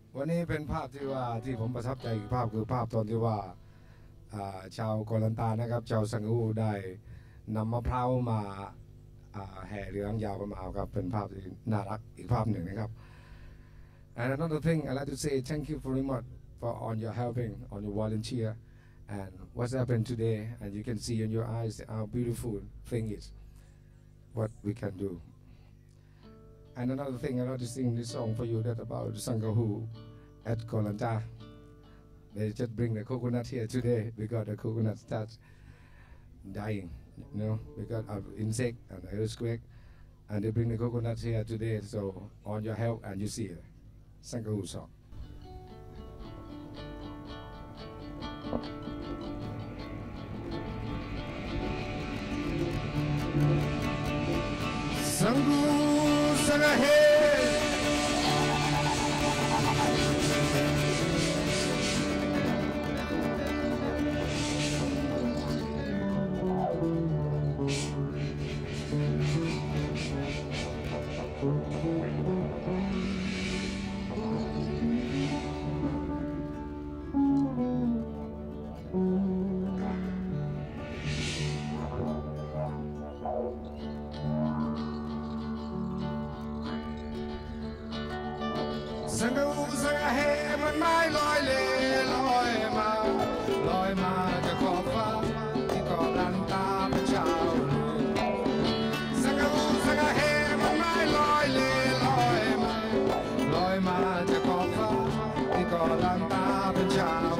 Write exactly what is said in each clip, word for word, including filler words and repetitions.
วันนี้เป็นภาพที่ว่าที่ผมประทับใจอีกภาพคือภาพตอนที่ว่าชาวกอลันตานะครับชาวสังอูได้นำมะพร้าวมาแห่เรือยาวประมาณครับเป็นภาพที่น่ารักอีกภาพหนึ่งนะครับ and another thing I like to say thank you very much for on your helping on your volunteer and what's happened today and you can see in your eyes how beautiful thing is what we can do. And another thing I like to sing this song for you that about Sangahu at Kolanta. They just bring the coconut here today because the coconut starts dying, you know, because of insect and earthquake. And they bring the coconuts here today, so on your help and you see it. Sangahu song. Sangu Sangahe Sangu Sangaheมันไม้ลอยเลลอยมาลอยมาจากขอบฟ้าที่เกาะลันตาเป็นชาวSangu Sangaheมันไม้ลอยเลลอยมาลอยมาจากขอบฟ้าที่เกาะลันตาเป็นชาว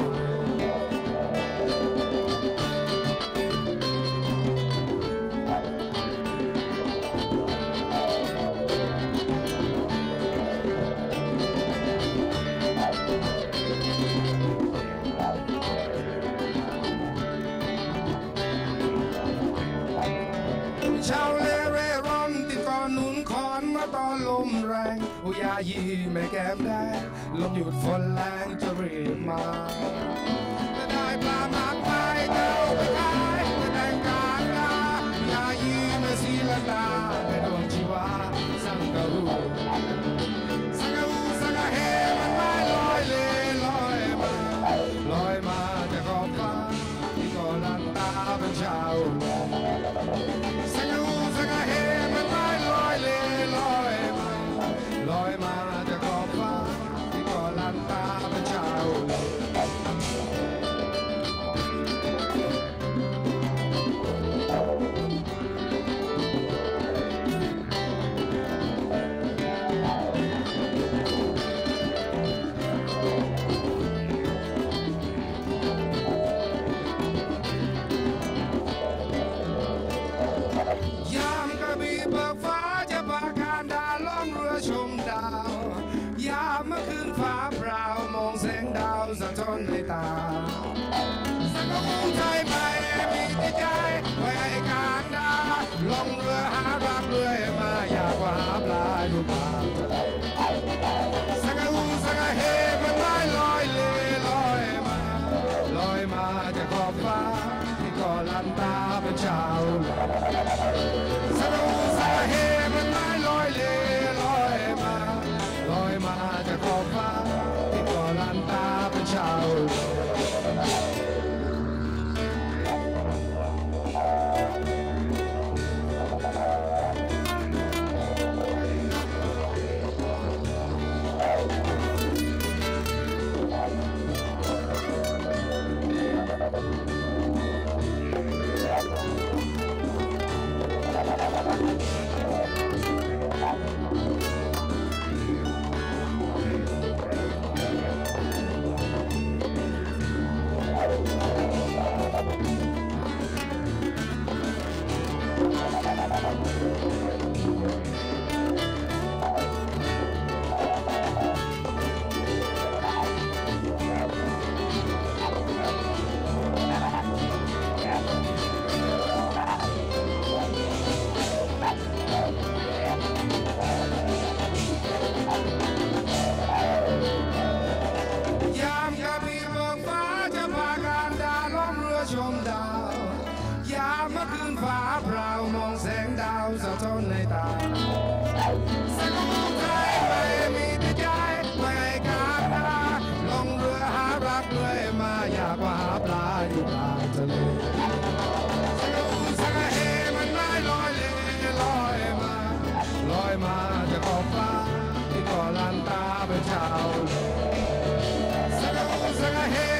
ชาวเลเร่ร่อนติดก่อนหนุนคอนมาตอนลมแรงอุยายีแม่แก้มแดงลมหยุดฝนแรงจะรีบมาจะได้ปลามากมายเก้าไปขายจะแต่งกายดาอุยายีแม่ศิลดาในดวงชีวาสังกะรูสังกะรูสังกะเฮมันไม่ลอยเลลอยมาลอยมาจากขอบฟ้าที่เกาะลันตาเป็นชาวSangu Sangaheมันไม้ลอยเลลอยมาลอยมาจากขอบฟ้าที่เกาะลันตาเป็นชาวชมดาวพเจ้าสังฆสังฆเฮ